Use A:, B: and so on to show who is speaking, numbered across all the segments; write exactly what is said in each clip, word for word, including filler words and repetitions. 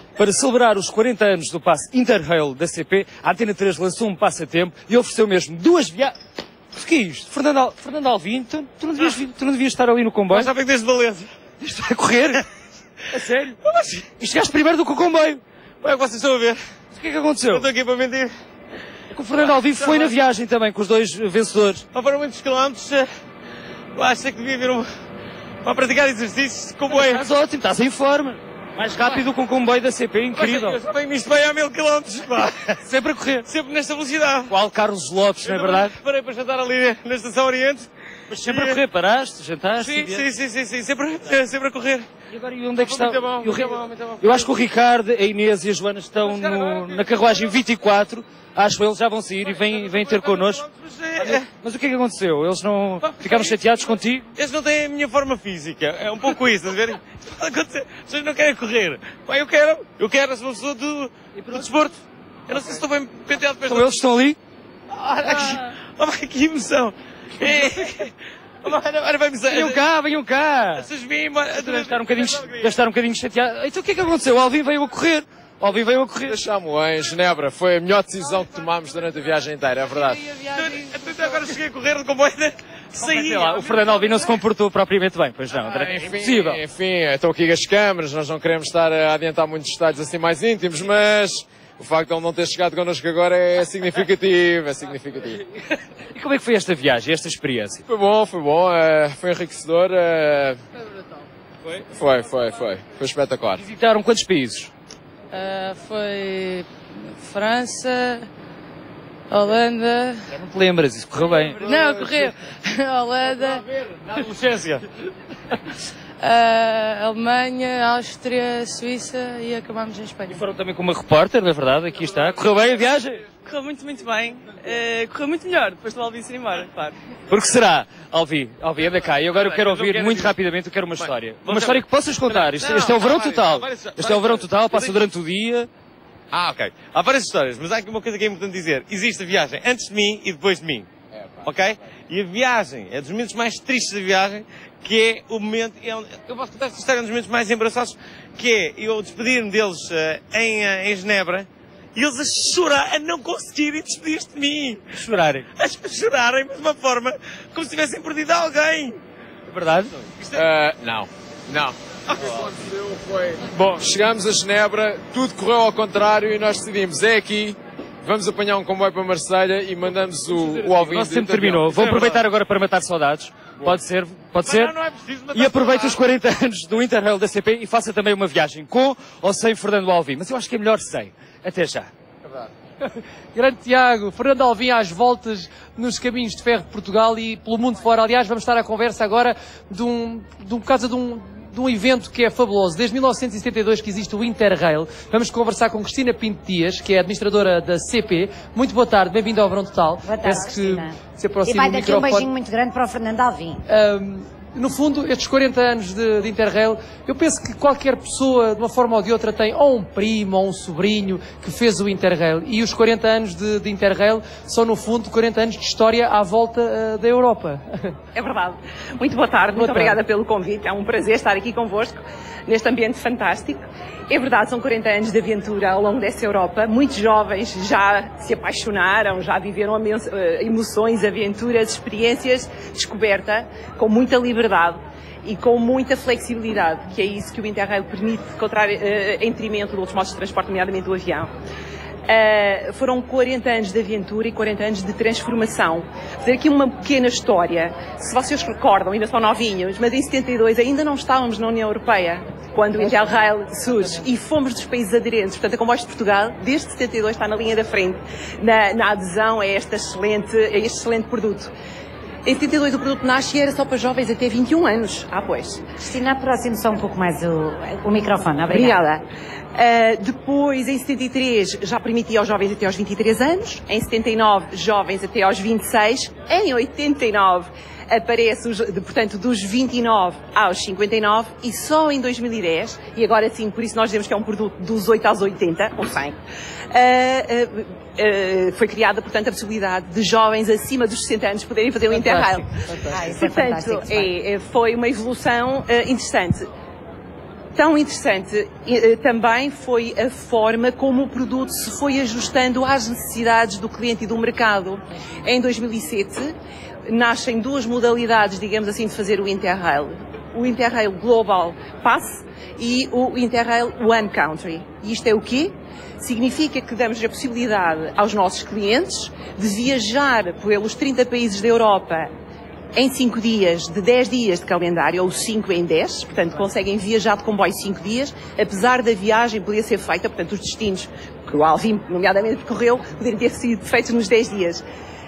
A: Para celebrar os quarenta anos do passe Interrail da C P, a Antena três lançou um passatempo e ofereceu mesmo duas viagens. O que é isto? Fernando, Al... Fernando Alvim, tu, tu, não devias, tu não devias estar ali no comboio?
B: Mas já venho desde Valência.
A: Isto vai correr? A sério? E chegaste primeiro do que o comboio.
B: É o que vocês estão a ver.
A: O que é que aconteceu?
B: Eu estou aqui para mentir.
A: É que o Fernando Alvim foi na viagem também, com os dois vencedores.
B: Não foram muitos quilómetros. Eu acho que devia vir um... para praticar exercícios de comboio.
A: Estás ótimo, estás em forma. Mais rápido que um comboio da C P, incrível.
B: Eu só venho nisto bem há mil quilómetros, pá.
A: Sempre a correr.
B: Sempre nesta velocidade.
A: Qual Carlos Lopes, não é verdade?
B: Parei para jantar ali na Estação Oriente.
A: Mas sempre a correr, paraste, jantaste?
B: Sim, sim, sim, sim, sim, sempre, sempre a correr.
A: E agora e onde é que está?
B: Muito bom,
A: Eu,
B: muito bom, muito bom.
A: eu acho que o Ricardo, a Inês e a Joana estão no, na carruagem vinte e quatro. Acho que eles já vvão sair e vêm, vêm ter connosco. Mas, mas o que é que aconteceu? Eles não ficaram chateados contigo?
B: Eles não têm a minha forma física. É um pouco isso, a ver? Pode acontecer. As pessoas não querem correr. Pá, eu quero. Eu quero. Sou uma pessoa do, do desporto. Eu não sei se estou bem penteado para esta...
A: Então eles estão ali?
B: Ah, oh, que, que emoção. É. Olha, vai-me dizer.
A: Venham cá, venham cá.
B: Vocês vêm embora.
A: Deve estar um bocadinho, deve estar um bocadinho chateado. Então o que é que aconteceu? O Alvim veio a correr. O Alvim veio a correr.
C: Deixámo em Genebra. Foi a melhor decisão que tomámos durante a viagem inteira, é verdade.
B: Até agora cheguei a correr de comboio. Saí.
A: Lá, o Fernando Alvim não se comportou propriamente bem, pois não, André?
C: Ah, enfim,
A: É impossível.
C: Enfim, estão aqui as câmaras, nós não queremos estar a adiantar muitos detalhes assim mais íntimos, mas o facto de ele não ter chegado connosco agora é significativo, é significativo.
A: E como é que foi esta viagem, esta experiência?
C: Foi bom, foi bom, uh, foi enriquecedor. Uh... Foi? Foi, foi, foi. Foi espetacular.
A: Visitaram quantos países?
D: Uh, foi França, Holanda...
A: Já não te lembras, isso correu bem.
D: Não, correu. Holanda...
A: Na adolescência.
D: Uh, Alemanha, Áustria, Suíça e acabámos em Espanha.
A: E foram também com uma repórter, na verdade, aqui está. Correu bem a viagem?
D: Correu muito, muito bem. Uh, correu muito melhor depois do Alvim ir embora, claro.
A: Porque será, Alvim, Alvim, anda cá. E agora eu quero ouvir muito rapidamente, eu quero uma história. Uma história que possas contar. Este, este é o verão total. Este é o verão total, passa durante o dia.
B: Ah, ok. Há várias histórias, mas há aqui uma coisa que é importante dizer. Existe a viagem antes de mim e depois de mim. Ok? E a viagem é dos momentos mais tristes da viagem, que é o momento... É onde, eu posso contar esta história, é um dos momentos mais embaraçosos, que é eu despedir-me deles uh, em, uh, em Genebra e eles a chorar, a não conseguirem despedir-se de mim.
A: Chorarem.
B: A chorarem, mas de uma forma como se tivessem perdido alguém.
A: É verdade?
C: Uh, não, não. O que aconteceu foi... Bom, chegámos a Genebra, tudo correu ao contrário e nós decidimos, é aqui, vamos apanhar um comboio para Marselha e mandamos o, o Alvim...
A: O nosso tempo terminou. Vou aproveitar agora para matar saudades. Pode ser, pode ser.
B: Não, não é preciso matar
A: E aproveita os
B: saudades.
A: quarenta anos do Interrail da C P e faça também uma viagem com ou sem Fernando Alvim. Mas eu acho que é melhor sem. Até já.
E: Grande Tiago, Fernando Alvim às voltas nos caminhos de ferro de Portugal e pelo mundo fora. Aliás, vamos estar à conversa agora de um, de um por causa de um, de um evento que é fabuloso. Desde mil novecentos e setenta e dois que existe o Interrail. Vamos conversar com Cristina Pinto Dias, que é administradora da C P. Muito boa tarde, bem-vindo ao Verão Total.
F: Boa tarde,
E: Peço que
F: Cristina.
E: se aproxime
F: E vai
E: do
F: daqui um
E: microfone.
F: beijinho muito grande para o Fernando Alvim.
E: Um, no fundo, estes quarenta anos de, de Interrail, eu penso que qualquer pessoa, de uma forma ou de outra, tem ou um primo ou um sobrinho que fez o Interrail. E os quarenta anos de, de Interrail são, no fundo, quarenta anos de história à volta uh, da Europa.
G: É verdade. Muito boa tarde,
E: Boa
G: muito
E: tarde.
G: obrigada pelo convite. É um prazer estar aqui convosco, neste ambiente fantástico. É verdade, são quarenta anos de aventura ao longo dessa Europa. Muitos jovens já se apaixonaram, já viveram emoções, aventuras, experiências, descoberta, com muita liberdade e com muita flexibilidade, que é isso que o Interrail permite, encontrar uh, em detrimento de outros modos de transporte, nomeadamente o avião. Uh, foram quarenta anos de aventura e quarenta anos de transformação. Vou fazer aqui uma pequena história. Se vocês recordam, ainda são novinhos, mas em setenta e dois ainda não estávamos na União Europeia, quando o Interrail surge, e fomos dos países aderentes. Portanto, a Comboios de Portugal, desde setenta e dois, está na linha da frente, na, na adesão a, esta excelente, a este excelente produto. Em setenta e dois o produto nasce e era só para jovens até vinte e um anos. Ah, pois.
F: Cristina, aproxime só um pouco mais o, o microfone. Obrigada.
G: Obrigada. Uh, depois, em setenta e três, já permitia aos jovens até aos vinte e três anos. Em setenta e nove, jovens até aos vinte e seis. Em oitenta e nove, aparece, os, de, portanto, dos vinte e nove aos cinquenta e nove. E só em dois mil e dez, e agora sim, por isso nós dizemos que é um produto dos oito aos oitenta, ou cem, uh, uh, uh, foi criada, portanto, a possibilidade de jovens acima dos sessenta anos poderem fazer o Interrail.
F: Ah, isso é
G: Portanto,
F: fantástico.
G: é, é, foi uma evolução uh, interessante. tão interessante também foi a forma como o produto se foi ajustando às necessidades do cliente e do mercado. Em dois mil e sete, nascem duas modalidades, digamos assim, de fazer o Interrail. O Interrail Global Pass e o Interrail One Country. E isto é o quê? Significa que damos a possibilidade aos nossos clientes de viajar pelos trinta países da Europa em cinco dias, de dez dias de calendário, ou cinco em dez, portanto conseguem viajar de comboio cinco dias, apesar da viagem poder ser feita, portanto os destinos que o Alvin, nomeadamente, percorreu, poderiam ter sido feitos nos dez dias.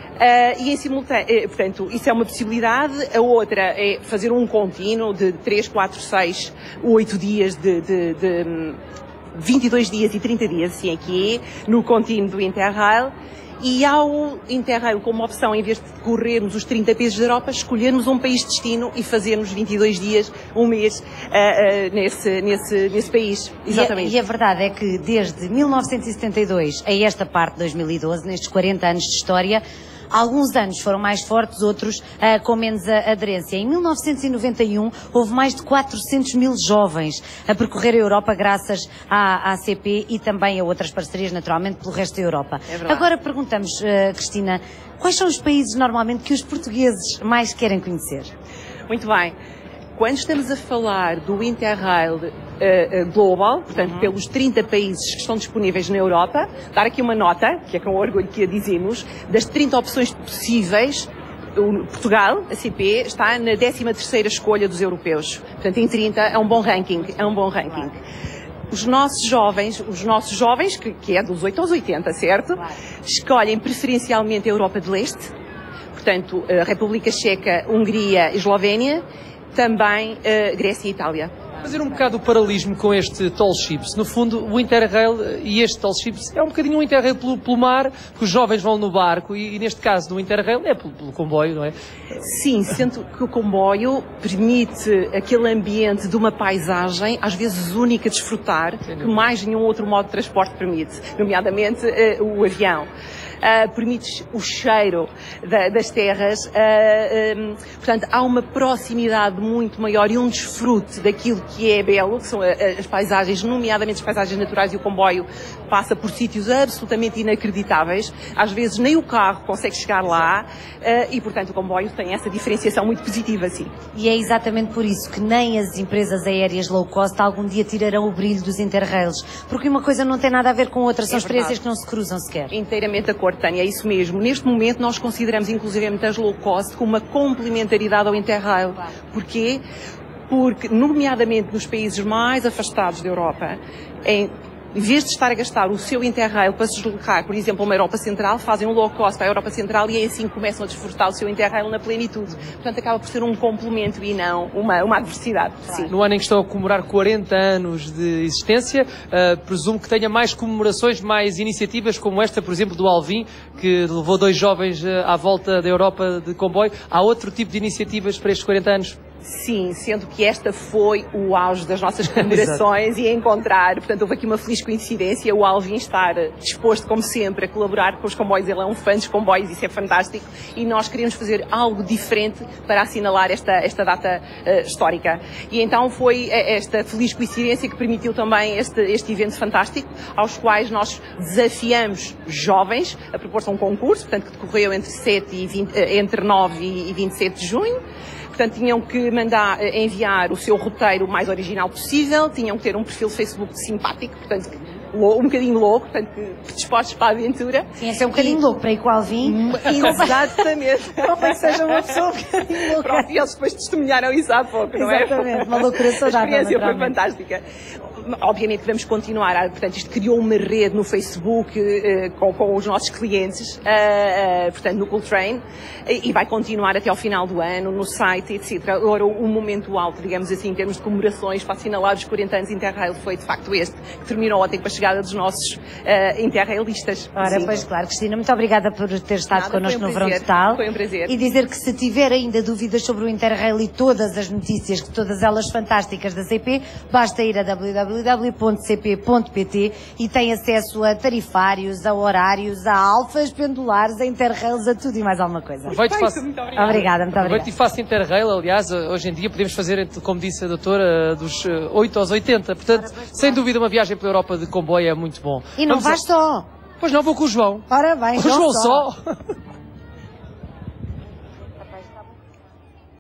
G: Uh, e em simultâneo, uh, portanto, isso é uma possibilidade. A outra é fazer um contínuo de três, quatro, seis, oito dias de, de, de vinte e dois dias e trinta dias, assim é que é, no contínuo do Interrail. E ao Interrail como opção, em vez de corrermos os trinta países da Europa, escolhermos um país de destino e fazermos vinte e dois dias, um mês, uh, uh, nesse, nesse, nesse país. Exatamente.
F: E a, e a verdade é que desde mil novecentos e setenta e dois a esta parte de dois mil e doze, nestes quarenta anos de história, alguns anos foram mais fortes, outros uh, com menos aderência. Em mil novecentos e noventa e um houve mais de quatrocentos mil jovens a percorrer a Europa graças à, à A C P e também a outras parcerias, naturalmente, pelo resto da Europa.
G: É
F: Agora perguntamos, uh, Cristina, quais são os países normalmente que os portugueses mais querem conhecer?
G: Muito bem. Quando estamos a falar do Interrail uh, uh, Global, portanto, uhum. pelos trinta países que estão disponíveis na Europa, dar aqui uma nota, que é com orgulho que a dizemos, das trinta opções possíveis, o Portugal, a C P, está na décima terceira escolha dos europeus. Portanto, em trinta é um bom ranking, é um bom ranking. Os nossos jovens, os nossos jovens, que, que é dos oito aos oitenta, certo? Escolhem preferencialmente a Europa de Leste, portanto, a República Checa, Hungria e Eslovénia, também uh, Grécia e Itália.
E: Fazer um bocado o paralelismo com este Tall Ships. No fundo, o Interrail e este Tall Ships é um bocadinho um Interrail pelo, pelo mar, que os jovens vão no barco e, e neste caso, no Interrail é pelo, pelo comboio, não é?
G: Sim, sendo que o comboio permite aquele ambiente de uma paisagem, às vezes única, desfrutar, que mais nenhum outro modo de transporte permite, nomeadamente uh, o avião. Uh, permite o cheiro da, das terras, uh, um, portanto há uma proximidade muito maior e um desfrute daquilo que é belo, que são as paisagens, nomeadamente as paisagens naturais, e o comboio passa por sítios absolutamente inacreditáveis, às vezes nem o carro consegue chegar lá, uh, e portanto o comboio tem essa diferenciação muito positiva, sim.
F: E é exatamente por isso que nem as empresas aéreas low cost algum dia tirarão o brilho dos Interrails, porque uma coisa não tem nada a ver com outra, são é experiências que não se cruzam sequer.
G: Inteiramente de acordo, Tânia, é isso mesmo. Neste momento nós consideramos inclusivamente as low cost como uma complementaridade ao Interrail. Porquê? Porque, nomeadamente nos países mais afastados da Europa, em Em vez de estar a gastar o seu Interrail para se deslocar, por exemplo, a uma Europa Central, fazem um low cost para a Europa Central e aí assim começam a desfrutar o seu Interrail na plenitude. Portanto, acaba por ser um complemento e não uma, uma adversidade. Sim.
E: No ano em que estão a comemorar quarenta anos de existência, uh, presumo que tenha mais comemorações, mais iniciativas como esta, por exemplo, do Alvin, que levou dois jovens uh, à volta da Europa de comboio. Há outro tipo de iniciativas para estes quarenta anos?
G: Sim, sendo que esta foi o auge das nossas comemorações e a encontrar, portanto, houve aqui uma feliz coincidência, o Alvin estar disposto, como sempre, a colaborar com os comboios, ele é um fã dos comboios, isso é fantástico, e nós queríamos fazer algo diferente para assinalar esta, esta data uh, histórica. E então foi esta feliz coincidência que permitiu também este, este evento fantástico, aos quais nós desafiamos jovens a propor-se a um concurso, portanto, que decorreu entre, sete e vinte, entre nove e vinte e sete de junho. Portanto, tinham que mandar enviar o seu roteiro o mais original possível, tinham que ter um perfil Facebook simpático, portanto, um bocadinho louco, portanto, dispostos para a aventura.
F: Sim, esse é um bocadinho e... louco para ir com o Alvin.
G: Exatamente.
F: Não é que seja uma pessoa um bocadinho louca.
G: Pronto, e eles depois testemunharam isso há pouco, não é?
F: Exatamente, uma loucura saudável.
G: A experiência foi fantástica. Obviamente que vamos continuar, a, portanto, isto criou uma rede no Facebook uh, com, com os nossos clientes, uh, uh, portanto, no Cooltrain, e, e vai continuar até ao final do ano, no site, etcétera. Agora, o, o momento alto, digamos assim, em termos de comemorações para assinalar os quarenta anos de Interrail foi, de facto, este, que terminou ontem com a chegada dos nossos uh, interrailistas.
F: Ora, pois claro, Cristina, muito obrigada por ter estado Nada, connosco um no Verão Total.
G: Foi um prazer.
F: E dizer que se tiver ainda dúvidas sobre o Interrail e todas as notícias, todas elas fantásticas da C P, basta ir a w w w w w ponto c p ponto p t e tem acesso a tarifários, a horários, a alfas pendulares, a interrails, a tudo e mais alguma coisa.
E: Aproveito e faço,
F: Muito obrigada, muito obrigada.
E: aproveito e faço interrail, aliás, hoje em dia podemos fazer, como disse a doutora, dos oito aos oitenta. Portanto, sem dúvida, uma viagem pela Europa de comboio é muito bom.
F: E não
E: Vamos
F: vais
E: a...
F: só.
E: Pois não, vou com o João.
F: Parabéns,
E: O João
F: só.
E: só.